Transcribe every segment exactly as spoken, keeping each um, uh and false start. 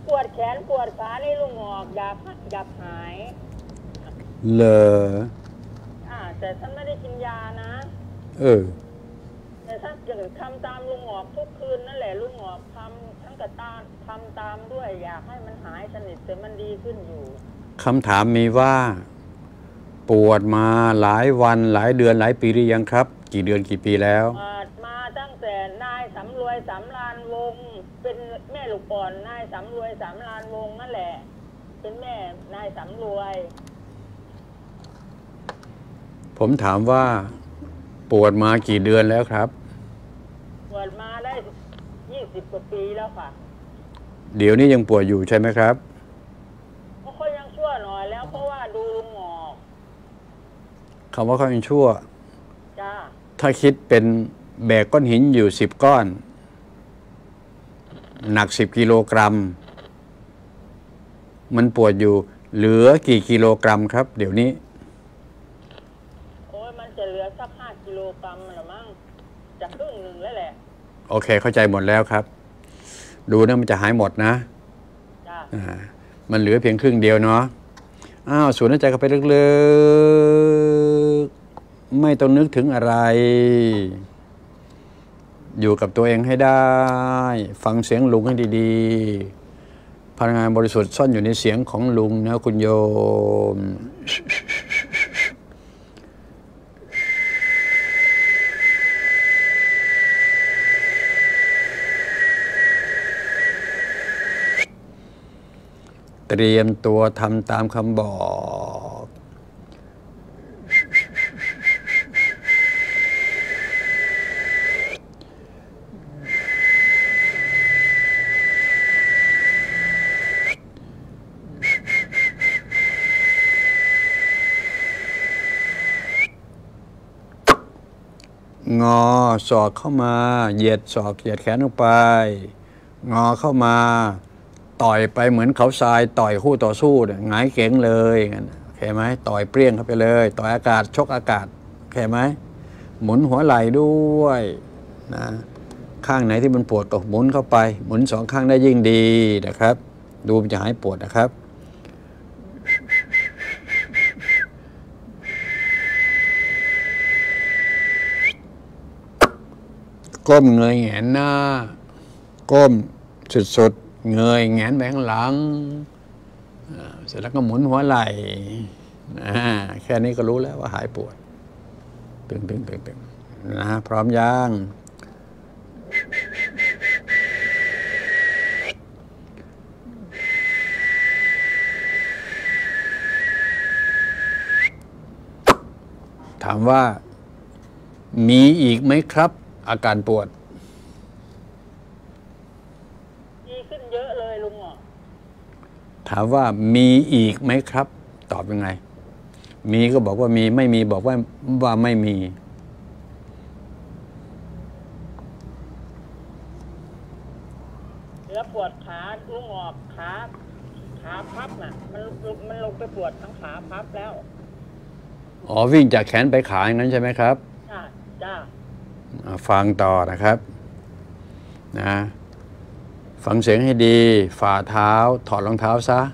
ปวดแขนปวดขาในลุงออกอยากอยากหายเลออ่าแต่ท่านไม่ได้กินยานะเออแต่ท่านจะทำตามลุงออกทุกคืนนั่นแหละลุงออกทำทั้งกระตาทำตามด้วยอยากให้มันหายสนิทแต่มันดีขึ้นอยู่คำถามมีว่าปวดมาหลายวันหลายเดือนหลายปีหรือยังครับกี่เดือนกี่ปีแล้วมาตั้งแต่นายสำรวยสำรานวงเป็นแม่ลูกอ่อนนายสำรวยสำรานวงนั่นแหละเป็นแม่นายสำรวยผมถามว่าปวดมากี่เดือนแล้วครับปวดมาได้ยี่สิบกว่าปีแล้วค่ะเดี๋ยวนี้ยังปวดอยู่ใช่ไหมครับก็ค่อยยังชั่วหน่อยแล้วเพราะว่าดูลุงออกคำว่าเขายังชั่วจ้าถ้าคิดเป็นแบกก้อนหินอยู่สิบก้อนหนักสิบกิโลกรัมมันปวดอยู่เหลือกี่กิโลกรัมครับเดี๋ยวนี้โอ้ยมันจะเหลือสักห้ากิโลกรัมละมั้งจะครึ่งหนึ่งแล้วแหละโอเคเข้าใจหมดแล้วครับดูนะมันจะหายหมดนะจ้าอ่ามันเหลือเพียงครึ่งเดียวเนาะอ้าวสูดหายใจเข้าไปลึกๆไม่ต้องนึกถึงอะไรอยู่กับตัวเองให้ได้ฟังเสียงลุงให้ดีๆพลังงานบริสุทธิ์ซ่อนอยู่ในเสียงของลุงนะคุณโยมเตรียมตัวทำตามคำบอกงอศอกเข้ามาเหยียดศอกเหยียดแขนลงไปงอเข้ามาต่อยไปเหมือนเขาทรายต่อยคู่ต่อสู้เนี่ยหงายเก๋งเลยงั้นโอเคไหมต่อยเปรี้ยงเข้าไปเลยต่อยอากาศชกอากาศโอเคไหมหมุนหัวไหล่ด้วยนะข้างไหนที่มันปวดก็หมุนเข้าไปหมุนสองข้างได้ยิ่งดีนะครับดูมันจะหายปวดนะครับก้มเงยแหงนหน้าก้มสุดๆเงยแงนไปข้างหลังเสร็จแล้วก็หมุนหัวไหล่แค่นี้ก็รู้แล้วว่าหายปวดตึงตึงตึงตึงนะพร้อมยังถามว่ามีอีกไหมครับอาการปวดดีขึ้นเยอะเลยลุงอ่ะถามว่ามีอีกไหมครับตอบยังไงมีก็บอกว่ามีไม่มีบอกว่าว่าไม่มีแล้วปวดขาลุงออกขาขาพับน่ะมันมันลงไปปวดทั้งขาพับแล้วอ๋อวิ่งจากแขนไปขาอย่างนั้นใช่ไหมครับจ้าจ้าฟังต่อนะครับนะฟังเสียงให้ดีฝ่าเท้าถอดรองเท้าซะ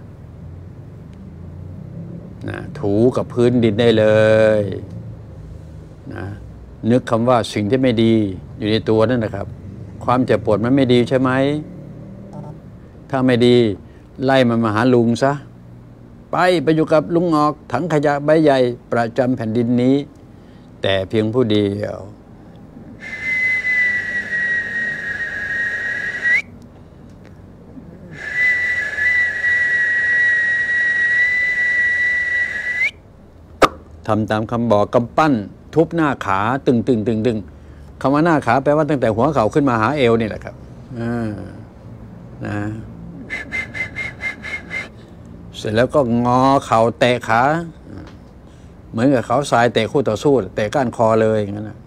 นะถูกับพื้นดินได้เลยนะนึกคำว่าสิ่งที่ไม่ดีอยู่ในตัวนั่นนะครับความเจ็บปวดมันไม่ดีใช่ไหมถ้าไม่ดีไล่มันมาหาลุงซะไปไปอยู่กับลุงออกถังขยะใบใหญ่ประจำแผ่นดินนี้แต่เพียงผู้เดียวทำตามคำบอกกำปั้นทุบหน้าขาตึงตึงตึงตึงคำว่าหน้าขาแปลว่าตั้งแต่หัวเข่าขึ้นมาหาเอวนี่แหละครับนะเสร็จแล้วก็งอเข่าเตะขาเหมือนกับเขาทรายเตะคู่ต่อสู้เตะก้านคอเลยอย่างนั้นนะ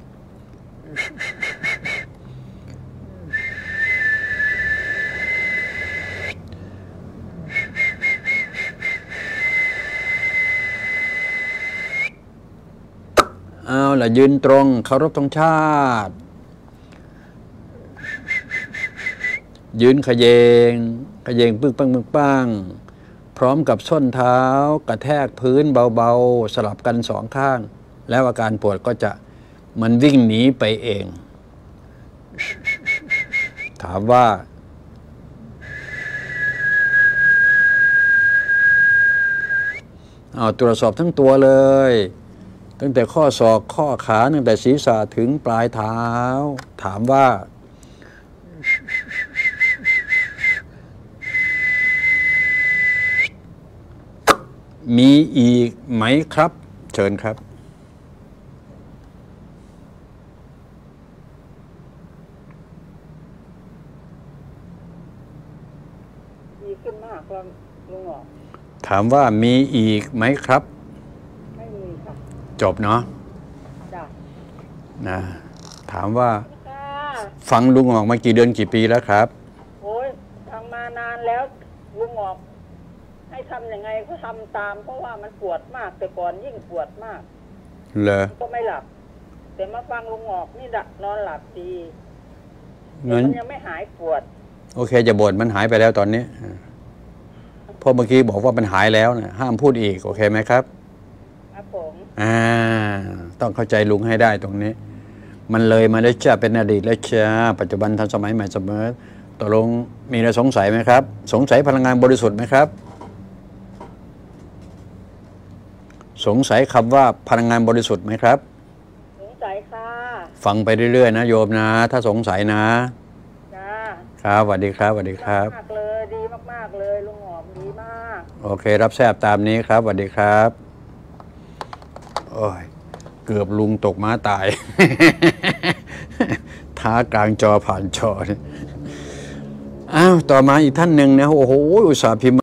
เอาล่ะยืนตรงเคารพธงชาติยืนขยเยงขยงปึ้งปังปึ้งปังพร้อมกับส้นเท้ากระแทกพื้นเบาๆสลับกันสองข้าง แล้วอาการปวดก็จะมันวิ่งหนีไปเอง ถามว่าเอาตรวจสอบทั้งตัวเลย ตั้งแต่ข้อศอกข้อขาตั้งแต่ศีรษะถึงปลายเท้าถามว่ามีอีกไหมครับเชิญครับดีขึ้นมากแล้วลุงหงอกถามว่ามีอีกไหมครับไม่มีค่ะจบเนาะจ้ะนะถามว่าฟังลุงออกมากี่เดือนกี่ปีแล้วครับโอ้ยทำมานานแล้วลุงหงอกให้ทำยังไงก็ทำตามเพราะว่ามันปวดมากแต่ก่อนยิ่งปวดมากเหรอก็ไม่หลับแต่มาฟังลุงหงอกนี่ดักนอนหลับดีแต่มันยังไม่หายปวดโอเคจะบ่นมันหายไปแล้วตอนนี้เพราะเมื่อกี้บอกว่ามันหายแล้วนะห้ามพูดอีกโอเคไหมครับครับผมอ่าต้องเข้าใจลุงให้ได้ตรงนี้มันเลยมาได้จ้าเป็นอดีตแล้วจ้าปัจจุบันทันสมัยใหม่เสมอตกลงมีอะไรสงสัยไหมครับสงสัยพลังงานบริสุทธิ์ไหมครับสงสัยคำว่าพลังงานบริสุทธิ์ไหมครับสงสัยค่ะฟังไปเรื่อยๆนะโยมนะถ้าสงสัยนะจ้าครับสวัสดีครับสวัสดีครับมากเลยดีมากๆเลยลุงหอมดีมากโอเครับแทรบตามนี้ครับสวัสดีครับโอ้ยเกือบลุงตกม้าตาย ท้ากลางจอผ่านจออ้าวต่อมาอีกท่านหนึ่งนะโอ้โหอุตส่าห์พิมพ์